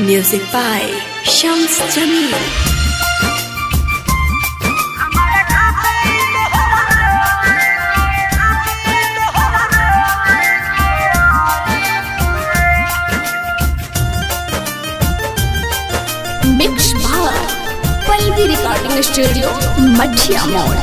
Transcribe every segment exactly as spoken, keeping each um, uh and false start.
Music by Shams Jamil. Mix Power Palvi Recording Studio Madhya Mall.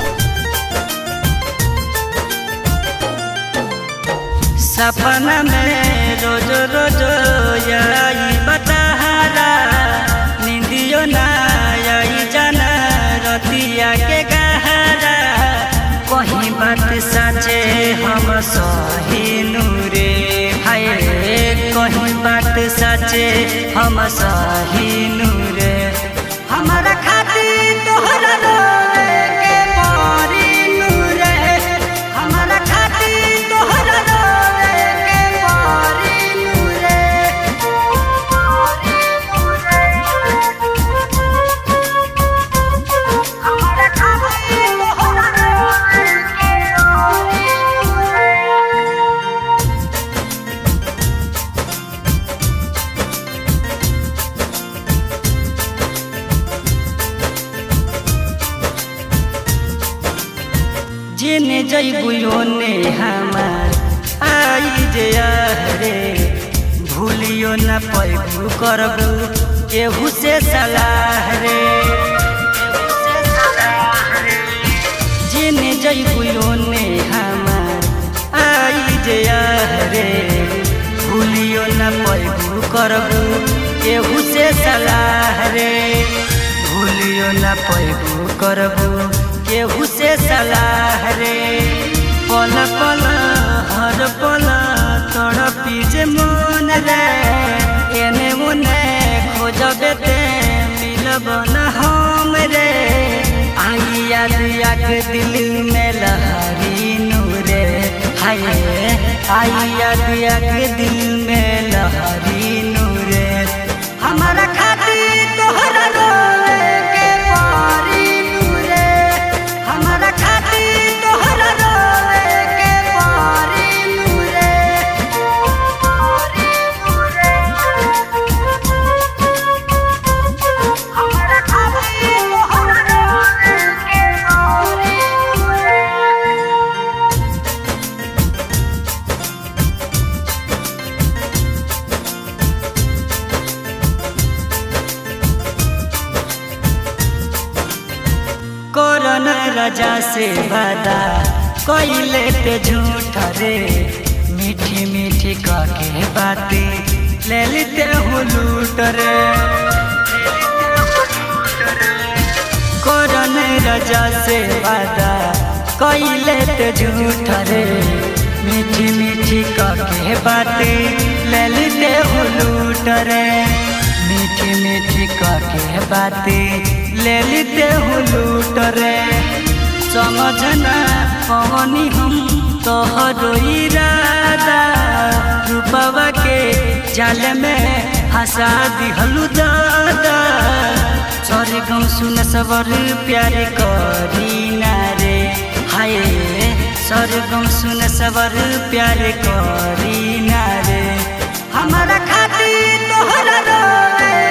सपना में रोज रोज aaib तहरा निंदियो ना आई जाना रतिया के गहरा कहीं बात सचे हम सही नूरे हाय कहीं बात सचे हम सही नूरे हमारा खातिर तोहरा रोए के परी नूरे हमारा खातिर तोहरा जिने जइबुयो ने हमार आई जे रे भूलियो न पैबू करबू केहू से सलाह रे जिने जइबुयो ने हमार आई जे रे भूलियो न पैबू करबू केहू से सलाह रे भूलियो न पैबू करबू केहू से सलाह रे पल पल हर पल तड़पी जे मन रे एने मुने खोजबे ते मिलब न हम रे आई याद याद दिल में लहरी नूरे हाय आई याद याद दिल में लहरी नूरे हमारा खातिर तोहरा रोए के परी नूरे हमारा खातिर तोहरा रोए के परी नूरे हमारा खातिर तोहरा रोए के परी नूरे करन राजा से वादा कइले ते झूठ रे मीठी मीठी कके बातें ले लेते हो लूट रे करन राजा से वादा कइले ते झूठ रे मीठी मीठी कके बातें ले लेते हो लूट रे मीठी मीठी कके बातें ले लेते हो लूट रे समझना कवनी हम तोहरो इरादा रूपवा के जाल में हंसा दिहलु दादा सरगम सुनश्वर प्यार करी ना रे हाय सरगम सुनश्वर प्यार करी ना रे हमारा खातिर तोहरा रोए